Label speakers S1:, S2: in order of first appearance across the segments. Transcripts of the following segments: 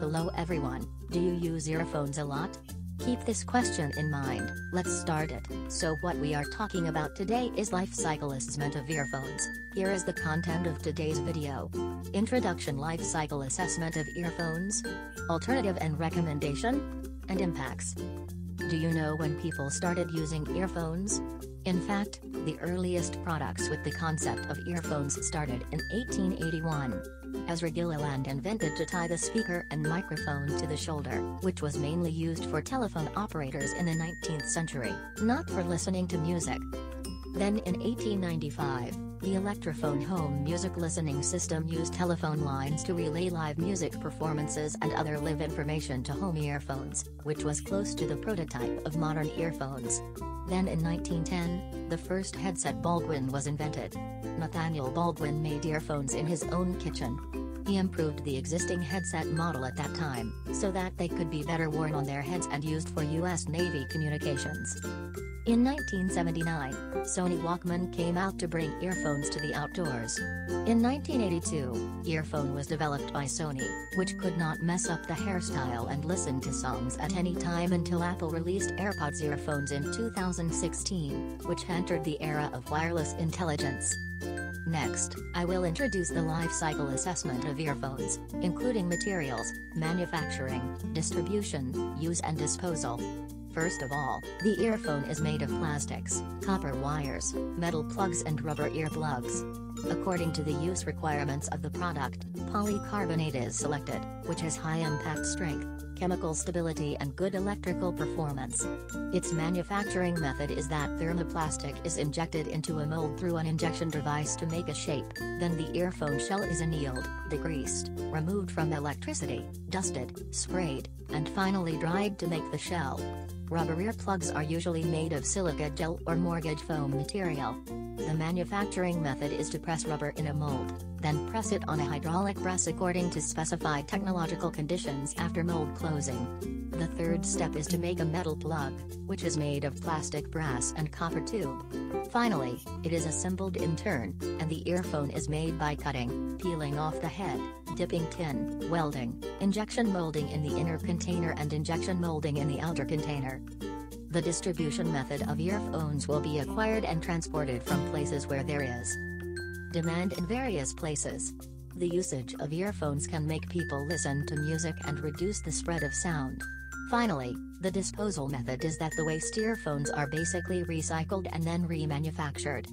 S1: Hello everyone, do you use earphones a lot? Keep this question in mind, let's start it. So what we are talking about today is life cycle assessment of earphones. Here is the content of today's video. Introduction, life cycle assessment of earphones, alternative and recommendation, and impacts. Do you know when people started using earphones? In fact, the earliest products with the concept of earphones started in 1881. Ezra Gilliland invented to tie the speaker and microphone to the shoulder, which was mainly used for telephone operators in the 19th century, not for listening to music. Then in 1895, the Electrophone home music listening system used telephone lines to relay live music performances and other live information to home earphones, which was close to the prototype of modern earphones. Then in 1910, the first headset Baldwin was invented. Nathaniel Baldwin made earphones in his own kitchen. He improved the existing headset model at that time, so that they could be better worn on their heads and used for U.S. Navy communications. In 1979, Sony Walkman came out to bring earphones to the outdoors. In 1982, earphone was developed by Sony, which could not mess up the hairstyle and listen to songs at any time until Apple released AirPods earphones in 2016, which entered the era of wireless intelligence. Next, I will introduce the life cycle assessment of earphones, including materials, manufacturing, distribution, use and disposal. First of all, the earphone is made of plastics, copper wires, metal plugs and rubber earplugs. According to the use requirements of the product, polycarbonate is selected, which has high impact strength, chemical stability and good electrical performance. Its manufacturing method is that thermoplastic is injected into a mold through an injection device to make a shape, then the earphone shell is annealed, degreased, removed from electricity, dusted, sprayed, and finally dried to make the shell. Rubber earplugs are usually made of silica gel or mortgage foam material. The manufacturing method is to press rubber in a mold, then press it on a hydraulic press according to specified technological conditions after mold closing. The third step is to make a metal plug, which is made of plastic, brass and copper tube. Finally, it is assembled in turn, and the earphone is made by cutting, peeling off the head, dipping tin, welding, injection molding in the inner container and injection molding in the outer container. The distribution method of earphones will be acquired and transported from places where there is demand in various places. The usage of earphones can make people listen to music and reduce the spread of sound. Finally, the disposal method is that the waste earphones are basically recycled and then remanufactured.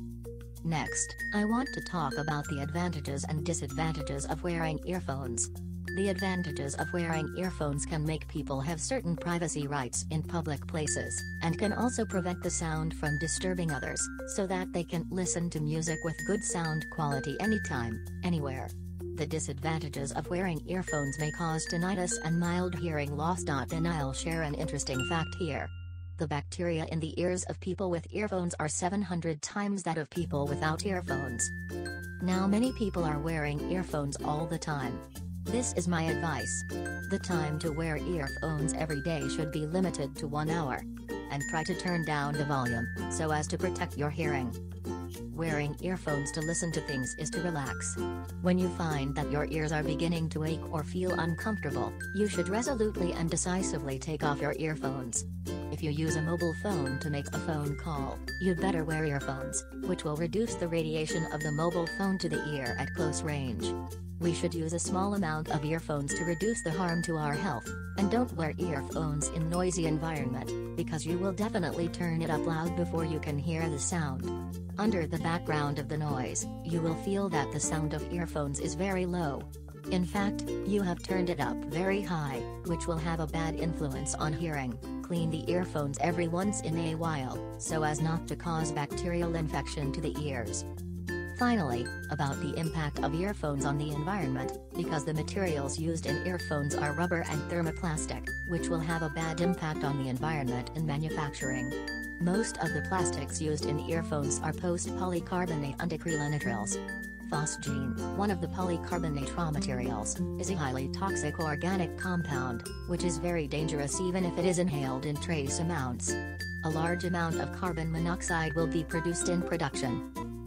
S1: Next, I want to talk about the advantages and disadvantages of wearing earphones. The advantages of wearing earphones can make people have certain privacy rights in public places, and can also prevent the sound from disturbing others, so that they can listen to music with good sound quality anytime, anywhere. The disadvantages of wearing earphones may cause tinnitus and mild hearing loss. Then I'll share an interesting fact here. The bacteria in the ears of people with earphones are 700 times that of people without earphones. Now many people are wearing earphones all the time. This is my advice. The time to wear earphones every day should be limited to 1 hour. And try to turn down the volume, so as to protect your hearing. Wearing earphones to listen to things is to relax. When you find that your ears are beginning to ache or feel uncomfortable, you should resolutely and decisively take off your earphones. If you use a mobile phone to make a phone call, you'd better wear earphones, which will reduce the radiation of the mobile phone to the ear at close range. We should use a small amount of earphones to reduce the harm to our health, and don't wear earphones in noisy environment, because you will definitely turn it up loud before you can hear the sound. Under the background of the noise, you will feel that the sound of earphones is very low. In fact, you have turned it up very high, which will have a bad influence on hearing. Clean the earphones every once in a while, so as not to cause bacterial infection to the ears. Finally, about the impact of earphones on the environment, because the materials used in earphones are rubber and thermoplastic, which will have a bad impact on the environment in manufacturing. Most of the plastics used in earphones are post-polycarbonate and acrylonitrils. Phosgene, one of the polycarbonate raw materials, is a highly toxic organic compound, which is very dangerous even if it is inhaled in trace amounts. A large amount of carbon monoxide will be produced in production.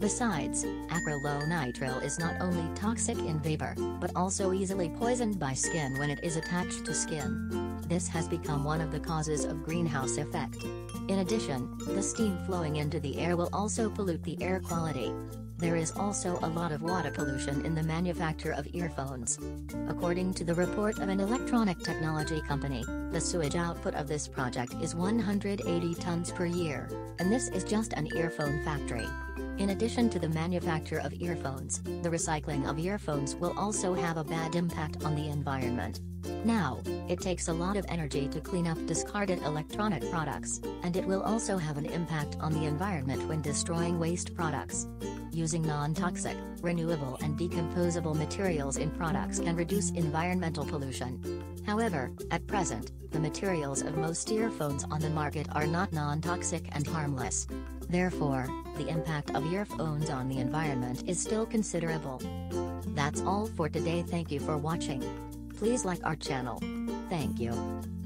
S1: Besides, acrylonitrile is not only toxic in vapor, but also easily poisoned by skin when it is attached to skin. This has become one of the causes of greenhouse effect. In addition, the steam flowing into the air will also pollute the air quality. There is also a lot of water pollution in the manufacture of earphones. According to the report of an electronic technology company, the sewage output of this project is 180 tons per year, and this is just an earphone factory. In addition to the manufacture of earphones, the recycling of earphones will also have a bad impact on the environment. Now, it takes a lot of energy to clean up discarded electronic products, and it will also have an impact on the environment when destroying waste products. Using non-toxic, renewable and decomposable materials in products can reduce environmental pollution. However, at present, the materials of most earphones on the market are not non-toxic and harmless. Therefore, the impact of earphones on the environment is still considerable. That's all for today. Thank you for watching. Please like our channel. Thank you.